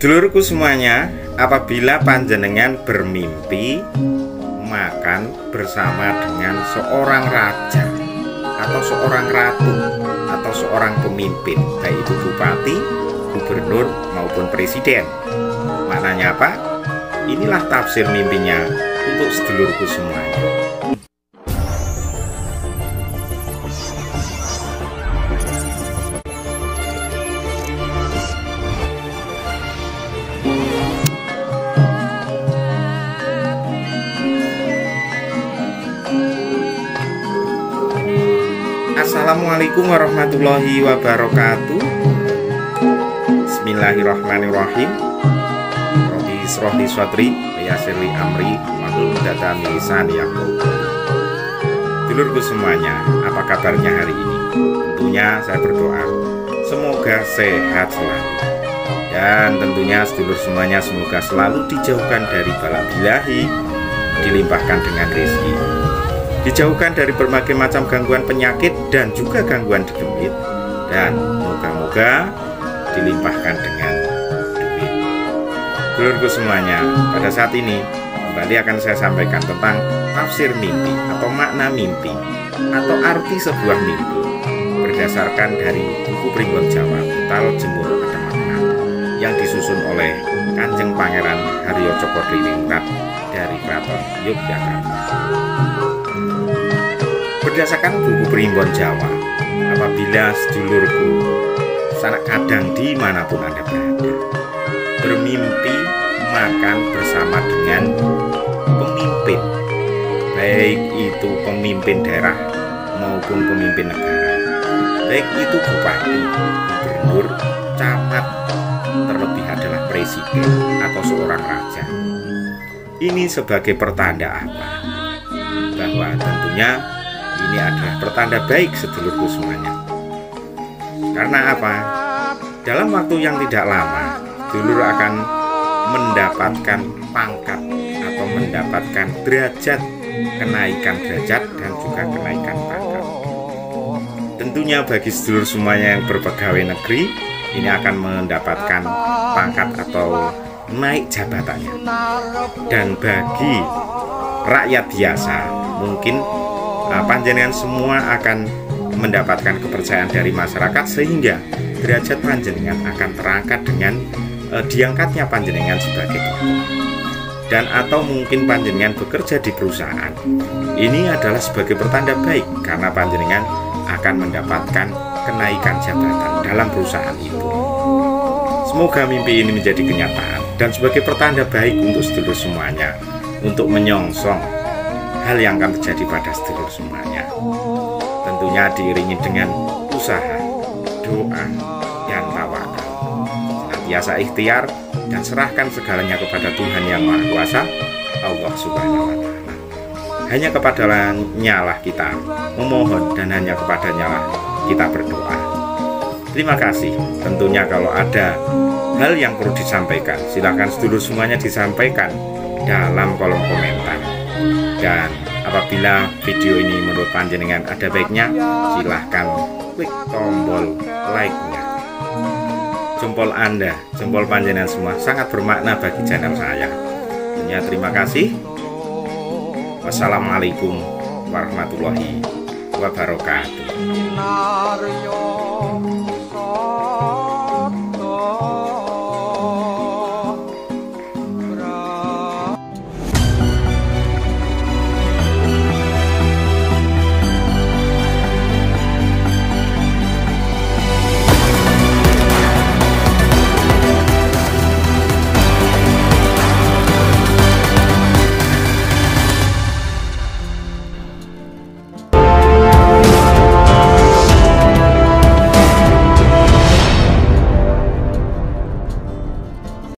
Dulurku semuanya, apabila panjenengan bermimpi makan bersama dengan seorang raja atau seorang ratu atau seorang pemimpin, baik itu bupati, gubernur maupun presiden, maknanya apa? Inilah tafsir mimpinya untuk sedulurku semuanya. Assalamualaikum warahmatullahi wabarakatuh. Bismillahirrahmanirrahim. Rabbi ishrah li sadri wa yassir li amri wahlul 'uqdatam min lisani yafqahu qawli. Dulurku semuanya, apa kabarnya hari ini? Tentunya saya berdoa semoga sehat selalu. Dan tentunya sedulur semuanya semoga selalu dijauhkan dari bala bilahi, dilimpahkan dengan rezeki, dijauhkan dari berbagai macam gangguan penyakit dan juga gangguan demit, dan moga-moga dilimpahkan dengan duit. Dulurku semuanya, pada saat ini kembali akan saya sampaikan tentang tafsir mimpi atau makna mimpi atau arti sebuah mimpi berdasarkan dari buku Primbon Jawa Butal Jemur Ada Makna yang disusun oleh Kanjeng Pangeran Haryo Cokrodiningrat dari Keraton Yogyakarta. Berdasarkan buku Primbon Jawa, apabila sedulurku sanak kadang dimanapun Anda berada, bermimpi makan bersama dengan pemimpin, baik itu pemimpin daerah maupun pemimpin negara, baik itu bupati, gubernur, camat, terlebih adalah presiden atau seorang raja. Ini sebagai pertanda apa? Bahwa tentunya ini adalah pertanda baik sedulurku semuanya. Karena apa? Dalam waktu yang tidak lama, dulur akan mendapatkan pangkat atau mendapatkan derajat, kenaikan derajat dan juga kenaikan pangkat. Tentunya bagi sedulur semuanya yang berpegawai negeri, ini akan mendapatkan pangkat atau naik jabatannya. Dan bagi rakyat biasa, mungkin panjenengan semua akan mendapatkan kepercayaan dari masyarakat sehingga derajat panjenengan akan terangkat dengan diangkatnya panjenengan sebagai tokoh. Dan atau mungkin panjenengan bekerja di perusahaan, ini adalah sebagai pertanda baik karena panjenengan akan mendapatkan kenaikan jabatan dalam perusahaan itu. Semoga mimpi ini menjadi kenyataan dan sebagai pertanda baik untuk sedulur semuanya untuk menyongsong hal yang akan terjadi pada sedulur semuanya. Tentunya diiringi dengan usaha, doa, dan tawakal. Senantiasa ikhtiar dan serahkan segalanya kepada Tuhan Yang Maha Kuasa, Allah Subhanahu wa Ta'ala. Hanya kepadanya lah kita memohon dan hanya kepadanya lah kita berdoa. Terima kasih. Tentunya kalau ada hal yang perlu disampaikan, silakan sedulur semuanya disampaikan dalam kolom komentar. Dan apabila video ini menurut panjenengan ada baiknya, silahkan klik tombol like-nya. Jempol Anda, jempol panjenengan semua sangat bermakna bagi channel saya. Terima kasih. Wassalamualaikum warahmatullahi wabarakatuh.